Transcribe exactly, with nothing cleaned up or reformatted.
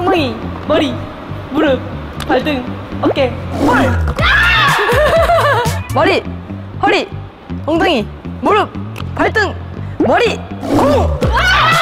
엉덩이, 머리, 무릎, 발등, 어깨, 볼! 머리, 허리, 엉덩이, 무릎, 발등, 머리, 공!